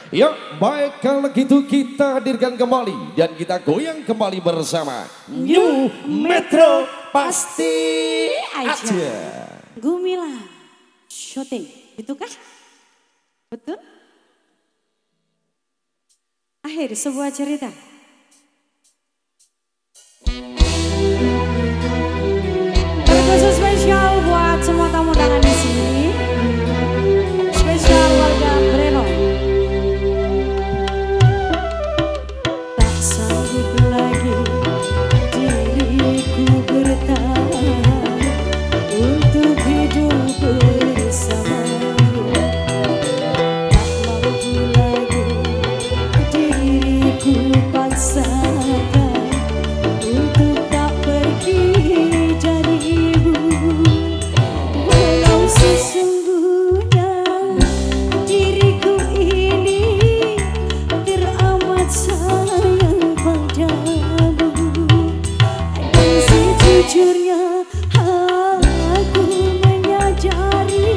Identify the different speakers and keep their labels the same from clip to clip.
Speaker 1: Ya, baik kalau gitu kita hadirkan kembali dan kita goyang kembali bersama New Metro Pasti Aja.
Speaker 2: Gumilang syuting, itu kah? Betul? Akhir sebuah cerita. Terkhusus spesial buat semua tamu undangan di sini. Spesial warga Breno. Tak sanggup lagi diriku bertahan untuk hidup bersamamu. Tak mampu lagi diriku paksakan untuk tak pergi darimu. Walau sesungguhnya diriku ini teramat sayang padamu, dan sejujurnya aku menyadari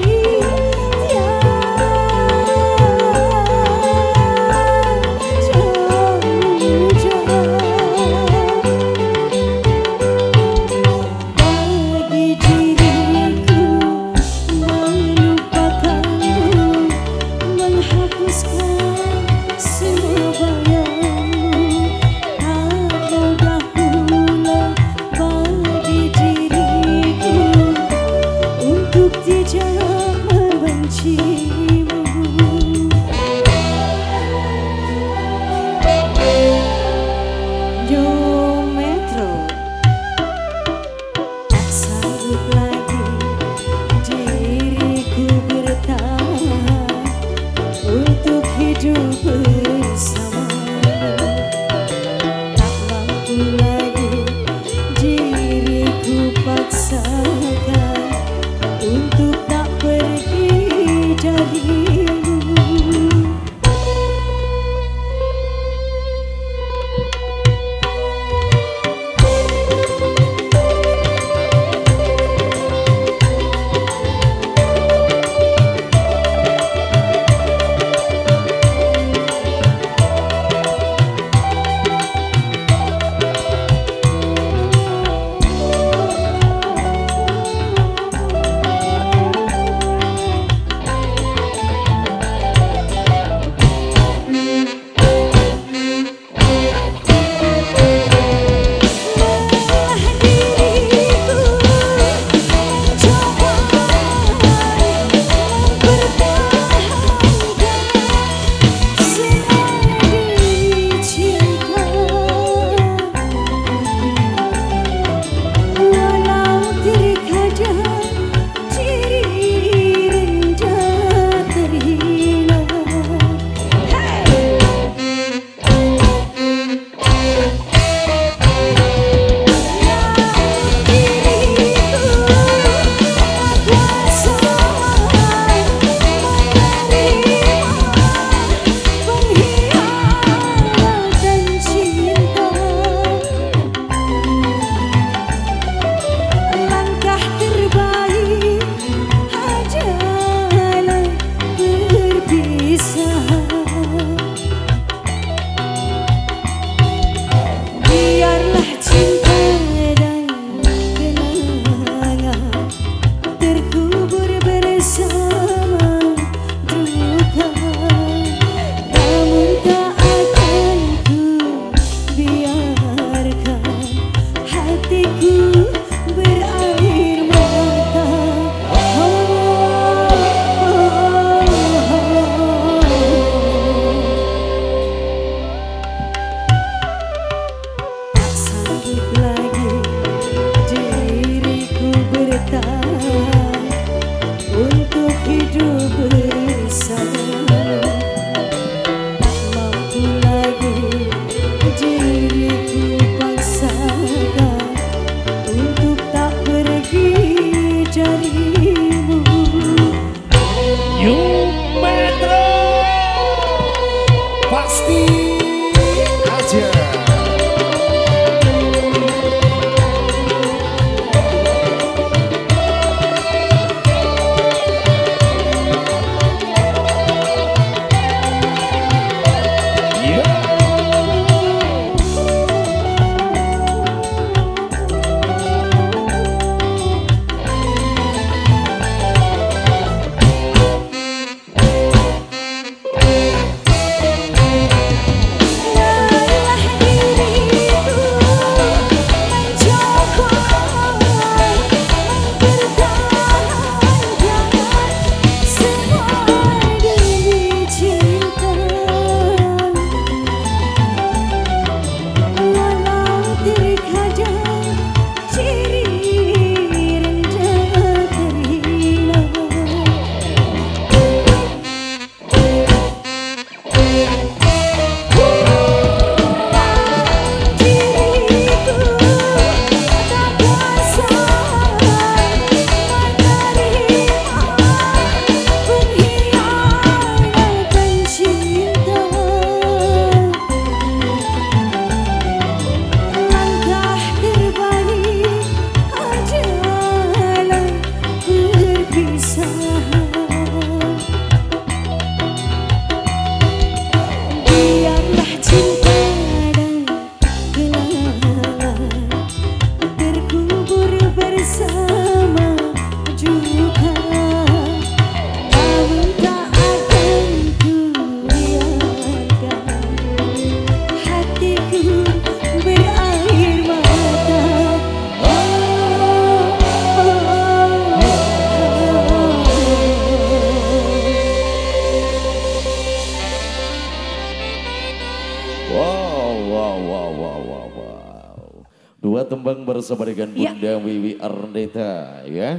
Speaker 2: bagi diriku melupakanmu, menghapuskan semua bayangmu. Tak mudah pula bagi diriku untuk tidak membencimu. New Metro. Tak sanggup lagi diriku bertahan untuk hidup bersamamu. Tak mampu lagi diriku paksakan untuk tak pergi darimu. Untuk hidup bersama, tak mampu lagi diriku paksakan untuk tak pergi darimu.
Speaker 1: New Metro Pasti Aja. tembang bersama dengan Bunda Wiwi Arneta ya.